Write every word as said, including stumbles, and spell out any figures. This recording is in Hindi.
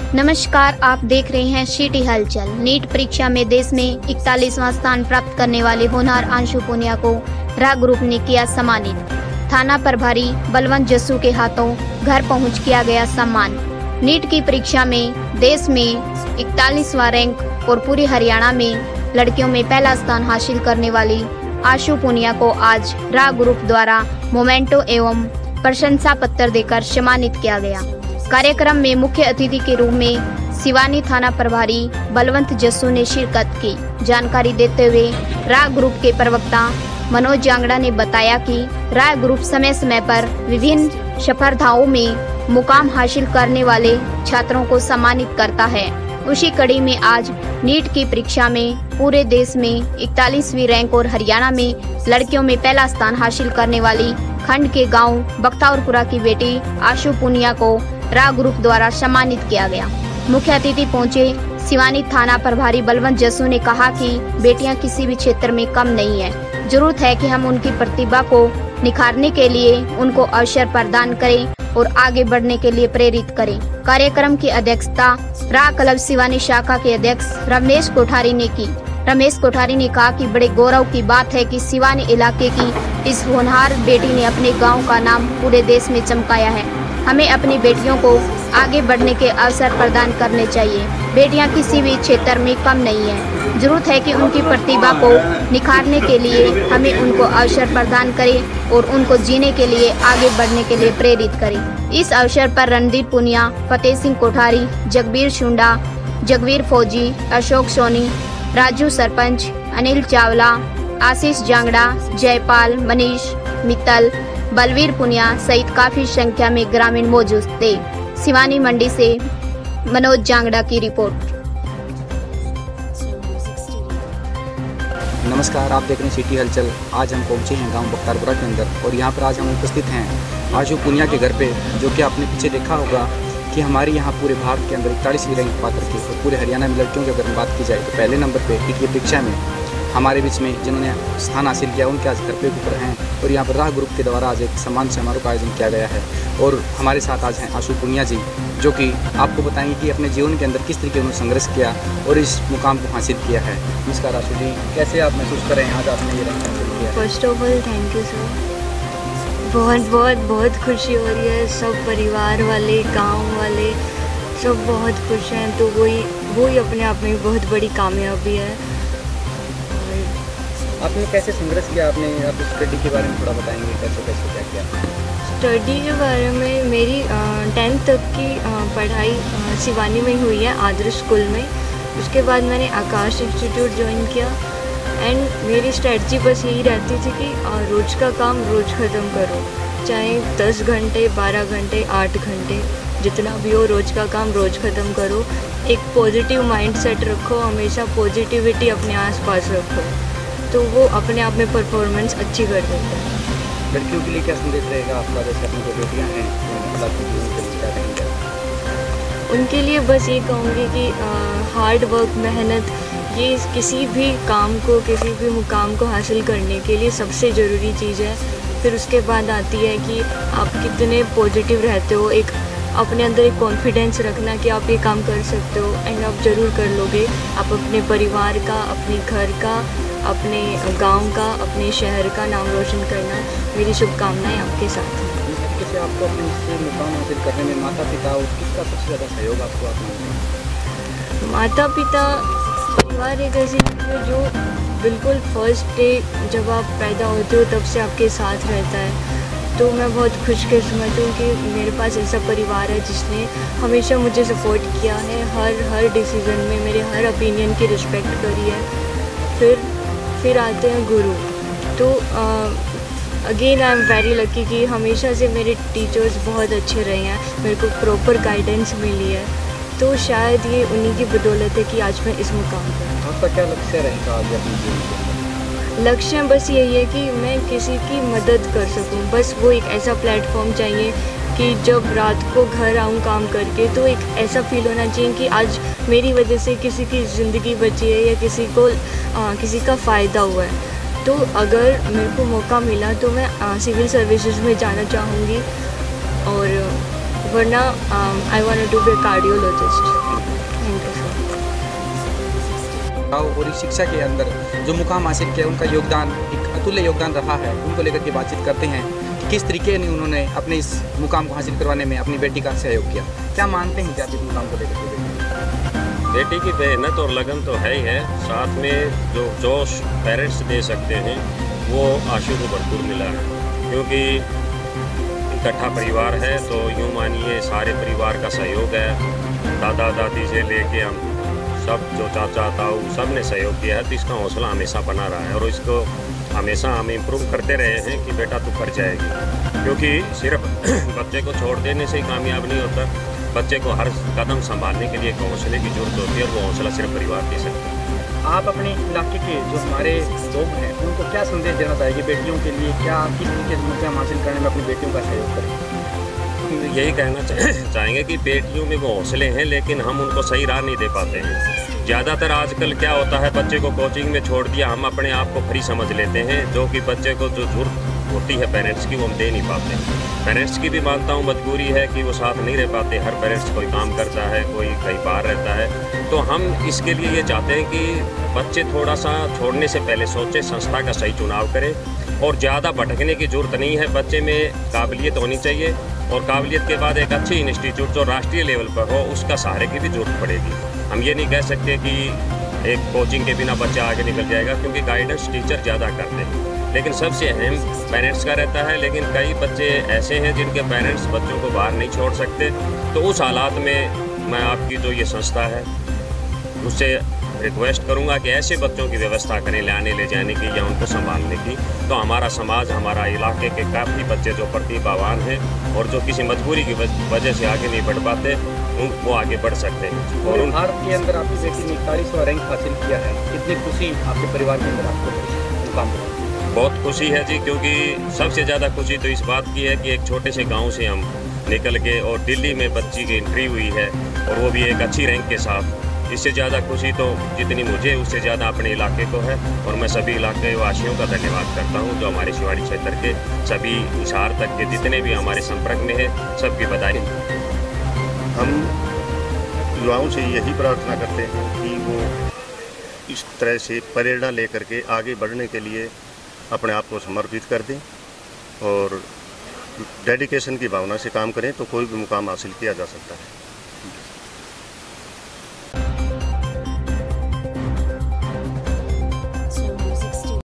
नमस्कार, आप देख रहे हैं सिटी हलचल। नीट परीक्षा में देश में इकतालीसवां स्थान प्राप्त करने वाले होनहार अंशु पुनिया को राह ग्रुप ने किया सम्मानित। थाना प्रभारी बलवंत जस्सू के हाथों घर पहुंच किया गया सम्मान। नीट की परीक्षा में देश में इकतालीसवां रैंक और पूरे हरियाणा में लड़कियों में पहला स्थान हासिल करने वाली अंशु पुनिया को आज राह ग्रुप द्वारा मोमेंटो एवं प्रशंसा पत्र देकर सम्मानित किया गया। कार्यक्रम में मुख्य अतिथि के रूप में सिवानी थाना प्रभारी बलवंत जस्सू ने शिरकत की। जानकारी देते हुए राह ग्रुप के प्रवक्ता मनोज जांगड़ा ने बताया कि राह ग्रुप समय समय पर विभिन्न स्पर्धाओं में मुकाम हासिल करने वाले छात्रों को सम्मानित करता है। उसी कड़ी में आज नीट की परीक्षा में पूरे देश में इकतालीसवीं रैंक और हरियाणा में लड़कियों में पहला स्थान हासिल करने वाली खंड के गांव बख्तावरपुरा की बेटी अंशु पुनिया को राह ग्रुप द्वारा सम्मानित किया गया। मुख्य अतिथि पहुंचे सिवानी थाना प्रभारी बलवंत जस्सू ने कहा कि बेटियां किसी भी क्षेत्र में कम नहीं है। जरूरत है कि हम उनकी प्रतिभा को निखारने के लिए उनको अवसर प्रदान करें और आगे बढ़ने के लिए प्रेरित करें। कार्यक्रम की अध्यक्षता राह क्लब सिवानी शाखा के अध्यक्ष रमेश कोठारी ने की। रमेश कोठारी ने कहा कि बड़े गौरव की बात है कि सिवानी इलाके की इस होनहार बेटी ने अपने गाँव का नाम पूरे देश में चमकाया है। हमें अपनी बेटियों को आगे बढ़ने के अवसर प्रदान करने चाहिए। बेटियां किसी भी क्षेत्र में कम नहीं है। जरूरत है कि उनकी प्रतिभा को निखारने के लिए हमें उनको अवसर प्रदान करें और उनको जीने के लिए आगे बढ़ने के लिए प्रेरित करें। इस अवसर पर रणदीप पुनिया, फतेह सिंह कोठारी, जगबीर शुंडा, जगवीर फौजी, अशोक सोनी, राजू सरपंच, अनिल चावला, आशीष जांगड़ा, जयपाल, मनीष मित्तल, बलवीर पुनिया सहित काफी संख्या में ग्रामीण मौजूद थे। सिवानी मंडी से मनोज जांगड़ा की रिपोर्ट। नमस्कार, आप देख रहे हैं सिटी हलचल। आज हम पहुंचे हैं गांव बख्तावरपुरा के अंदर और यहां पर आज हम उपस्थित हैं अंशु पुनिया के घर पे, जो कि आपने पीछे देखा होगा कि हमारे यहां पूरे भारत के अंदर इकतालीसवीं रैंक पाकर के और पूरे हरियाणा में लड़कियों की अगर बात की जाए तो पहले नंबर पे नीट की परीक्षा में हमारे बीच में जिन्होंने स्थान हासिल किया उनके आज घर पे ऊपर हैं और यहाँ पर राह ग्रुप के द्वारा आज एक सम्मान समारोह का आयोजन किया गया है। और हमारे साथ आज हैं अंशु पुनिया जी, जो कि आपको बताएंगे कि अपने जीवन के अंदर किस तरीके उन्होंने संघर्ष किया और इस मुकाम को हासिल किया है। नमस्कार अंशु जी, कैसे आप महसूस कर रहे हैं आज आपने ये रैंक हासिल किया? First of all thank you sir. बहुत बहुत बहुत खुशी हो रही है। सब परिवार वाले, गाँव वाले सब बहुत खुश हैं, तो वही वही अपने आप में बहुत बड़ी कामयाबी है। आपने कैसे संघर्ष किया? आपने आप स्टडी के बारे में थोड़ा बताएंगे, कैसे कैसे क्या किया? स्टडी के बारे में मेरी टेंथ तक की आ, पढ़ाई आ, सिवानी में हुई है, आदर्श स्कूल में। उसके बाद मैंने आकाश इंस्टीट्यूट ज्वाइन किया एंड मेरी स्ट्रेटजी बस यही रहती थी कि आ, रोज़ का काम रोज़ ख़त्म करो, चाहे दस घंटे बारह घंटे आठ घंटे जितना भी हो, रोज़ का काम रोज़ ख़त्म करो। एक पॉजिटिव माइंड सेट रखो, हमेशा पॉजिटिविटी अपने आस पास रखो, तो वो अपने आप में परफॉर्मेंस अच्छी कर देते हैं। लड़कियों के लिए क्या संदेश रहेगा आपका, जैसे अपनी जो बेटियाँ हैं उनके लिए बस ये कहूँगी कि हार्ड वर्क, मेहनत, ये किसी भी काम को, किसी भी मुकाम को हासिल करने के लिए सबसे ज़रूरी चीज़ है। फिर उसके बाद आती है कि आप कितने पॉजिटिव रहते हो, एक अपने अंदर एक कॉन्फिडेंस रखना कि आप ये काम कर सकते हो एंड आप ज़रूर कर लोगे। आप अपने परिवार का, अपने घर का, अपने गांव का, अपने शहर का नाम रोशन करना, मेरी शुभकामनाएं आपके साथ हैं। जैसे आपको अपने इससे मुकाम हासिल करने में माता पिता और किसका सबसे ज़्यादा सहयोग आपको अपना? माता पिता, परिवार एक ऐसी चीज़ है जो बिल्कुल फर्स्ट डे जब आप पैदा होते हो तब से आपके साथ रहता है। तो मैं बहुत खुशकिस्मत हूँ कि मेरे पास ऐसा परिवार है जिसने हमेशा मुझे सपोर्ट किया है, हर हर डिसीज़न में मेरे हर ओपिनियन की रिस्पेक्ट करी है। फिर फिर आते हैं गुरु। तो again I am very lucky कि हमेशा से मेरे टीचर्स बहुत अच्छे रहे हैं, मेरे को प्रॉपर गाइडेंस मिली है। तो शायद ये उन्हीं की बदौलत है कि आज मैं इस मुकाम पर। आपका क्या लक्ष्य रहेगा आगे अपने जीवन के? लक्ष्य बस यही है कि मैं किसी की मदद कर सकूं। बस वो एक ऐसा प्लेटफॉर्म चाहिए कि जब रात को घर आऊं काम करके तो एक ऐसा फील होना चाहिए कि आज मेरी वजह से किसी की ज़िंदगी बची है या किसी को आ, किसी का फ़ायदा हुआ है। तो अगर मेरे को मौका मिला तो मैं आ, सिविल सर्विसेज में जाना चाहूँगी और वरना I want to be a cardiologist. Thank you sir. और इस शिक्षा के अंदर जो मुकाम हासिल किया उनका योगदान एक अतुल्य योगदान रहा है, उनको लेकर के बातचीत करते हैं कि किस तरीके ने उन्होंने अपने इस मुकाम को हासिल करवाने में अपनी बेटी का सहयोग किया। क्या मानते हैं कि आप इस मुकाम को लेकर के? बेटी की मेहनत और लगन तो है ही है, साथ में जो जोश पेरेंट्स दे सकते हैं वो आशु को भरपूर मिला है, क्योंकि इकट्ठा परिवार है तो यूँ मानिए सारे परिवार का सहयोग है। दादा दादी से लेके हम सब जो चाचा ताऊ सब ने सहयोग किया है, तो इसका हौसला हमेशा बना रहा है और इसको हमेशा हम इम्प्रूव करते रहे हैं कि बेटा तू कर जाएगी, क्योंकि सिर्फ बच्चे को छोड़ देने से ही कामयाब नहीं होता। बच्चे को हर कदम संभालने के लिए एक हौसले की जरूरत होती है और वो हौसला सिर्फ परिवार दे सकता है। आप अपने इलाके के जो हमारे लोग हैं उनको क्या संदेश देना चाहेंगे बेटियों के लिए, क्या किस तरीके से मुकाम हासिल करने में अपनी बेटियों का सहयोग करें? यही कहना चाहेंगे कि बेटियों में वो हौसले हैं, लेकिन हम उनको सही राह नहीं दे पाते हैं। ज़्यादातर आजकल क्या होता है, बच्चे को कोचिंग में छोड़ दिया, हम अपने आप को फ्री समझ लेते हैं, जो कि बच्चे को जो जरूरत होती है पेरेंट्स की वो हम दे नहीं पाते। पेरेंट्स की भी मानता हूँ मजबूरी है कि वो साथ नहीं रह पाते, हर पेरेंट्स कोई काम करता है, कोई कहीं बाहर रहता है। तो हम इसके लिए ये चाहते हैं कि बच्चे थोड़ा सा छोड़ने से पहले सोचें, संस्था का सही चुनाव करें और ज़्यादा भटकने की ज़रूरत नहीं है। बच्चे में काबिलियत होनी चाहिए और काबिलियत के बाद एक अच्छी इंस्टीट्यूट जो राष्ट्रीय लेवल पर हो उसका सहारे की भी जरूरत पड़ेगी। हम ये नहीं कह सकते कि एक कोचिंग के बिना बच्चा आगे निकल जाएगा, क्योंकि गाइडेंस टीचर ज़्यादा करते हैं, लेकिन सबसे अहम पेरेंट्स का रहता है। लेकिन कई बच्चे ऐसे हैं जिनके पेरेंट्स बच्चों को बाहर नहीं छोड़ सकते, तो उस हालात में मैं आपकी जो ये संस्था है उससे रिक्वेस्ट करूंगा कि ऐसे बच्चों की व्यवस्था करें लाने ले जाने की या उनको संभालने की। तो हमारा समाज, हमारा इलाके के काफ़ी बच्चे जो प्रतिभावान हैं और जो किसी मजबूरी की वजह से आगे नहीं बढ़ पाते, उन वो आगे बढ़ सकते हैं। और उन भारत के अंदर आपकी बेटी ने इकतालीसवां रैंक हासिल किया है, कितनी खुशी आपके परिवार के अंदर आपको मुकाम? बहुत खुशी है जी, क्योंकि सबसे ज़्यादा खुशी तो इस बात की है कि एक छोटे से गाँव से हम निकल के और दिल्ली में बच्ची की एंट्री हुई है और वो भी एक अच्छी रैंक के साथ। इससे ज़्यादा खुशी तो जितनी मुझे उससे ज़्यादा अपने इलाके को है और मैं सभी इलाके वासियों का धन्यवाद करता हूं, जो हमारे शिवाड़ी क्षेत्र के सभी हिसार तक के जितने भी हमारे संपर्क में है सबकी बधाई। हम युवाओं से यही प्रार्थना करते हैं कि वो इस तरह से प्रेरणा लेकर के आगे बढ़ने के लिए अपने आप को समर्पित कर दें और डेडिकेशन की भावना से काम करें तो कोई भी मुकाम हासिल किया जा सकता है।